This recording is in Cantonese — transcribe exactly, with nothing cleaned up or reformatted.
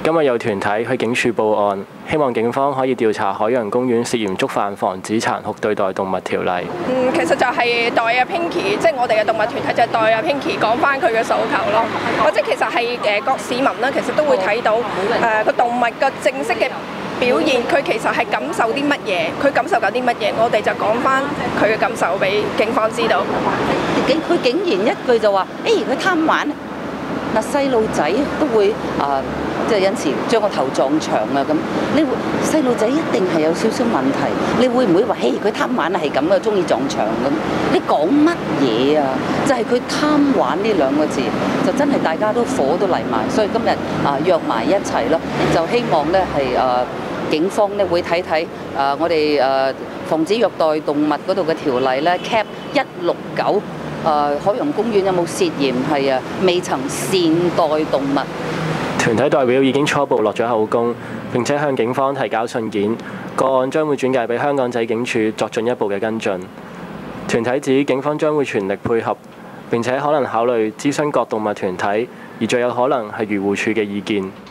今日有團體去警署報案，希望警方可以調查海洋公園涉嫌觸犯防止殘酷對待動物條例。 嗯，其實就係代阿 Pinky，即係我哋嘅動物團體就係代阿 Pinky 講翻佢嘅訴求咯。或者其實係誒各市民啦，其實都會睇到誒個動物嘅正式嘅表現，佢其實係感受啲乜嘢，佢感受緊啲乜嘢，我哋就講翻佢嘅感受俾警方知道。 警佢竟然一句就話：誒佢貪玩。嗱細路仔都會啊，即係有時將個頭撞牆啊咁。你會細路仔一定係有少少問題，你會唔會話：嘿佢貪玩係咁啊，中意撞牆咁？你講乜嘢啊？就係佢貪玩呢兩個字，就真係大家都火都嚟埋，所以今日啊約埋一齊咯，就希望咧係誒警方咧會睇睇誒我哋誒防止虐待動物嗰度嘅條例咧 Cap 一六九。誒、呃、海洋公園有冇涉嫌係啊未曾善待動物？ 團體代表已經初步落咗口供，並且向警方提交信件，個案將會轉介俾香港仔警署作進一步嘅跟進。團體指警方將會全力配合，並且可能考慮諮詢各動物團體，而最有可能係漁護署嘅意見。